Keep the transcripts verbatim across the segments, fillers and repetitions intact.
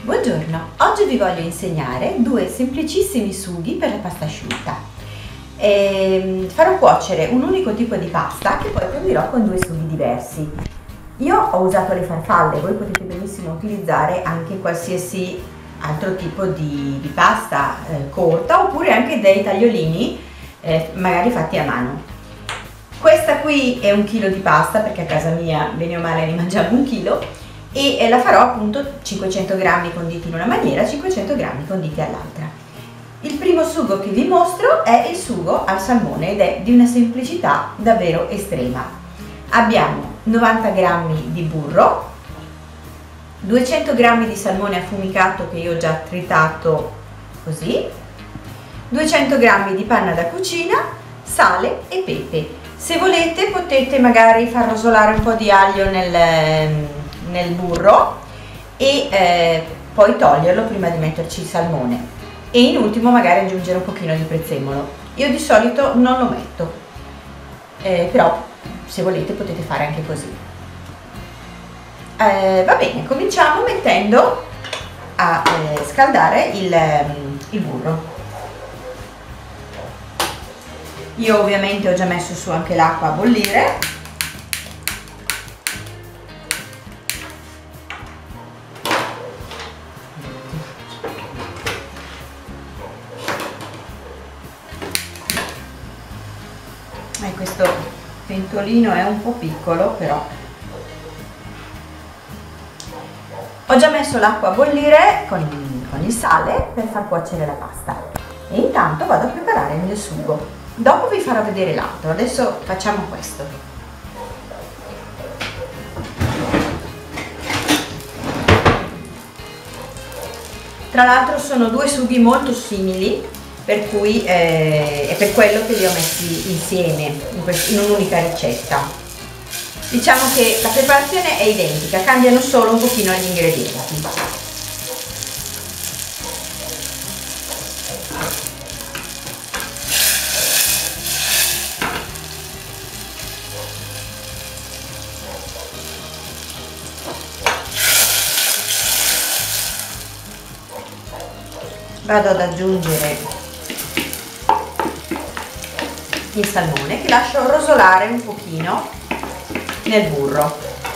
Buongiorno, oggi vi voglio insegnare due semplicissimi sughi per la pasta asciutta. E farò cuocere un unico tipo di pasta che poi condirò con due sughi diversi. Io ho usato le farfalle, voi potete benissimo utilizzare anche qualsiasi altro tipo di, di pasta eh, corta, oppure anche dei tagliolini eh, magari fatti a mano. Questa qui è un chilo di pasta, perché a casa mia bene o male ne mangiamo un chilo, e la farò appunto cinquecento grammi conditi in una maniera, cinquecento grammi conditi all'altra. Il primo sugo che vi mostro è il sugo al salmone ed è di una semplicità davvero estrema. Abbiamo novanta grammi di burro, duecento grammi di salmone affumicato che io ho già tritato così, duecento grammi di panna da cucina, sale e pepe. Se volete potete magari far rosolare un po' di aglio nel nel burro e eh, poi toglierlo prima di metterci il salmone, e in ultimo magari aggiungere un pochino di prezzemolo. Io di solito non lo metto, eh, però se volete potete fare anche così. Eh, va bene, cominciamo mettendo a eh, scaldare il, il burro. Io ovviamente ho già messo su anche l'acqua a bollire. E questo pentolino è un po' piccolo, però ho già messo l'acqua a bollire con, con il sale per far cuocere la pasta, e intanto vado a preparare il mio sugo. Dopo vi farò vedere l'altro, adesso facciamo questo. Tra l'altro sono due sughi molto simili, per cui eh, è per quello che li ho messi insieme in, in un'unica ricetta. Diciamo che la preparazione è identica, cambiano solo un pochino gli ingredienti. Vado ad aggiungere il salmone, che lascio rosolare un pochino nel burro.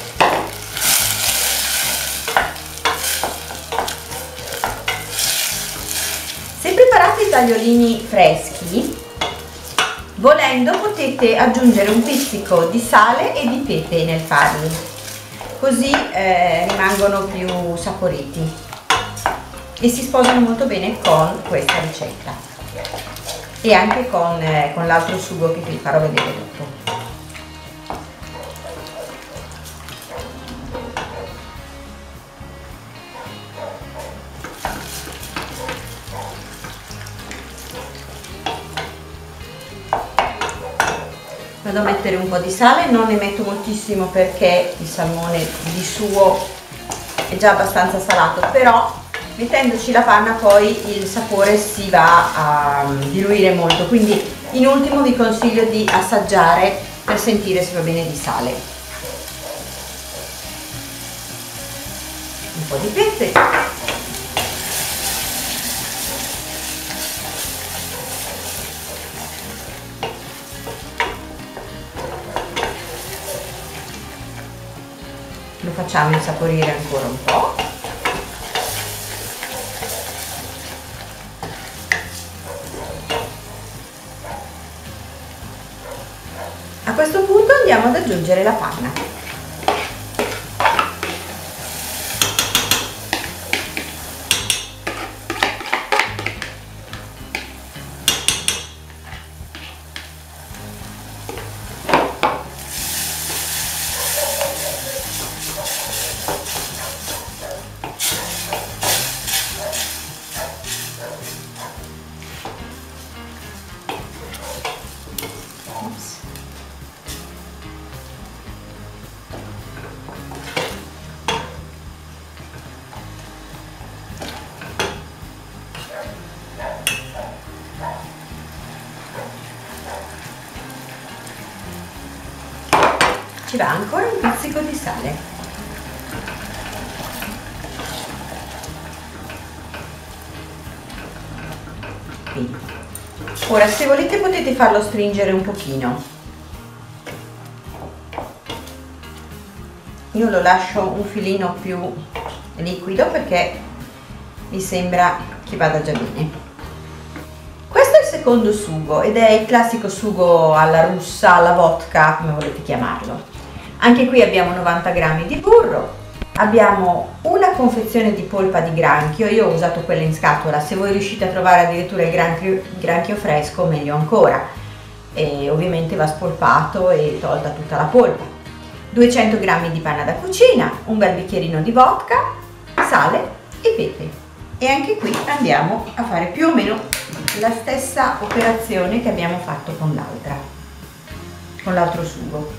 Se preparate i tagliolini freschi, volendo potete aggiungere un pizzico di sale e di pepe nel farli, così eh, rimangono più saporiti e si sposano molto bene con questa ricetta e anche con, eh, con l'altro sugo che vi farò vedere dopo. Vado a mettere un po' di sale, non ne metto moltissimo perché il salmone di suo è già abbastanza salato, però mettendoci la panna poi il sapore si va a diluire molto, quindi in ultimo vi consiglio di assaggiare per sentire se va bene di sale. Un po' di pepe. Lo facciamo insaporire ancora un po'. A questo punto andiamo ad aggiungere la panna. Ci va ancora un pizzico di sale. capi. Ora, se volete potete farlo stringere un pochino. Io lo lascio un filino più liquido perché mi sembra che vada già bene. Questo è il secondo sugo ed è il classico sugo alla russa, alla vodka, come volete chiamarlo. Anche qui abbiamo novanta grammi di burro, abbiamo una confezione di polpa di granchio, io ho usato quella in scatola, se voi riuscite a trovare addirittura il granchio, il granchio fresco meglio ancora, e ovviamente va spolpato e tolta tutta la polpa. duecento grammi di panna da cucina, un bel bicchierino di vodka, sale e pepe. E anche qui andiamo a fare più o meno la stessa operazione che abbiamo fatto con l'altra, con l'altro sugo.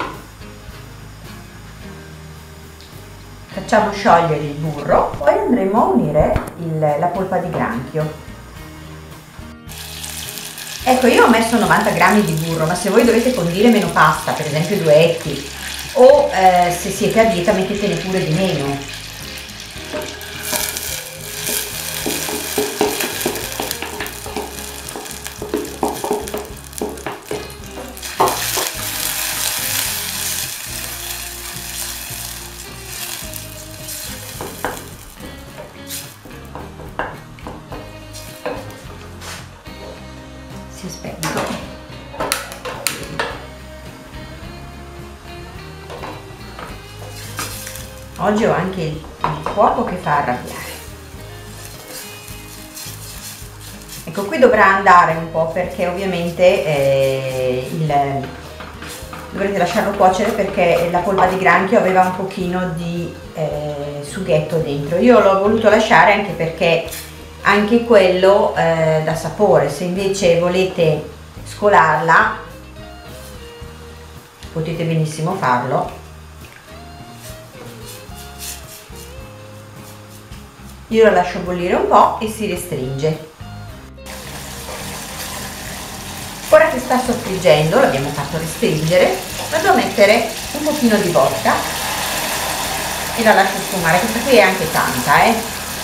Facciamo sciogliere il burro, poi andremo a unire il, la polpa di granchio. Ecco, io ho messo novanta grammi di burro, ma se voi dovete condire meno pasta, per esempio due etti, o eh, se siete a dieta mettetene pure di meno. Si è spento. Oggi ho anche il fuoco che fa arrabbiare. Ecco, qui dovrà andare un po' perché ovviamente eh, il, dovrete lasciarlo cuocere perché la polpa di granchio aveva un pochino di eh, sughetto dentro. Io l'ho voluto lasciare anche perché anche quello eh, dà sapore. Se invece volete scolarla potete benissimo farlo. Io la lascio bollire un po' e si restringe. Ora che sta soffriggendo, l'abbiamo fatto restringere, vado a mettere un pochino di vodka e la lascio sfumare. Questa qui è anche tanta, eh.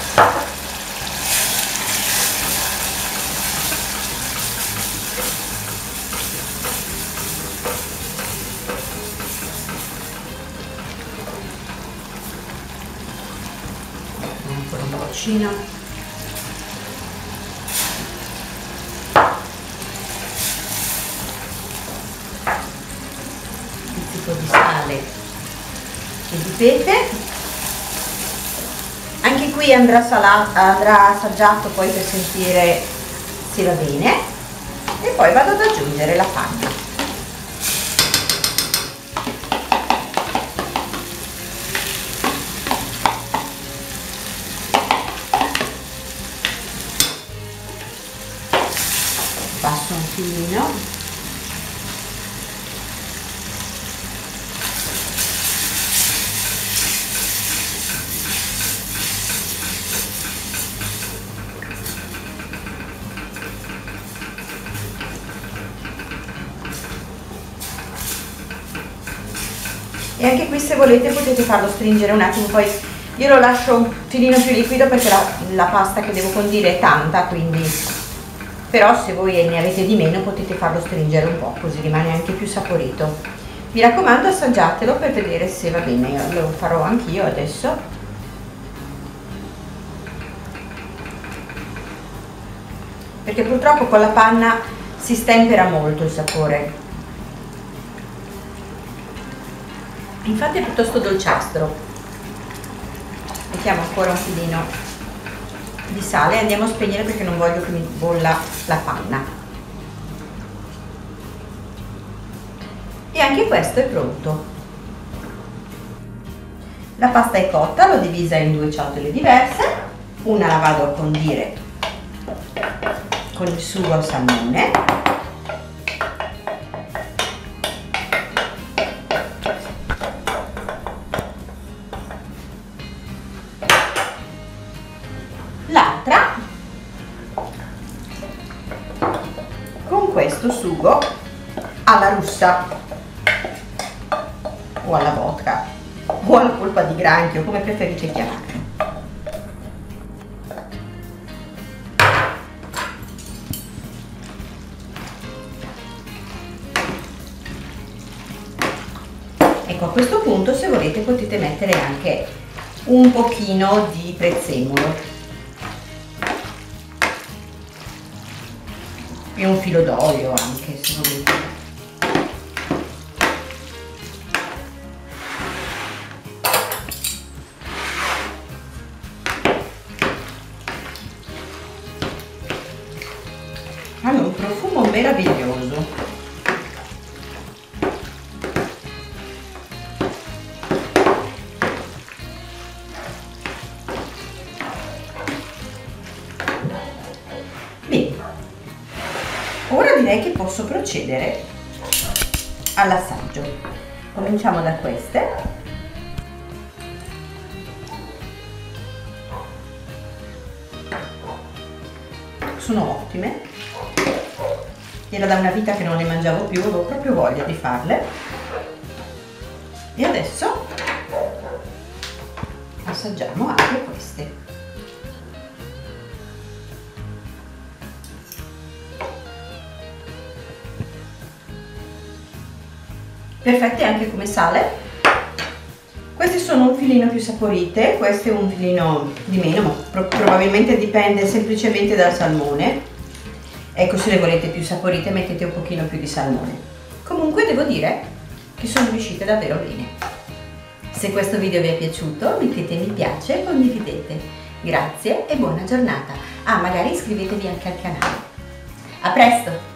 Ancora un pochino. Di sale e di pepe. Anche qui andrà, salato, andrà assaggiato poi per sentire se va bene e poi vado ad aggiungere la panna. Passo un filino. E anche qui se volete potete farlo stringere un attimo, poi io lo lascio un filino più liquido perché la, la pasta che devo condire è tanta, quindi però se voi ne avete di meno potete farlo stringere un po', così rimane anche più saporito. Mi raccomando, assaggiatelo per vedere se va bene. Io lo farò anch'io adesso. Perché purtroppo con la panna si stempera molto il sapore. Infatti è piuttosto dolciastro. Mettiamo ancora un filino di sale e andiamo a spegnere perché non voglio che mi bolla la panna. E anche questo è pronto. La pasta è cotta, l'ho divisa in due ciotole diverse. Una la vado a condire con il sugo al salmone. L'altra con questo sugo alla russa o alla vodka o alla polpa di granchio, come preferite chiamarlo. Ecco, a questo punto se volete potete mettere anche un pochino di prezzemolo e un filo d'olio anche, se volete. Hanno un profumo meraviglioso. Bene, ora direi che posso procedere all'assaggio. Cominciamo da queste. Sono ottime. Era da una vita che non le mangiavo più, avevo proprio voglia di farle. E adesso assaggiamo anche queste. Perfette anche come sale. Queste sono un filino più saporite, queste un filino di meno, ma pro probabilmente dipende semplicemente dal salmone. Ecco, se le volete più saporite mettete un pochino più di salmone. Comunque devo dire che sono riuscite davvero bene. Se questo video vi è piaciuto mettete mi piace e condividete. Grazie e buona giornata. Ah, magari iscrivetevi anche al canale. A presto!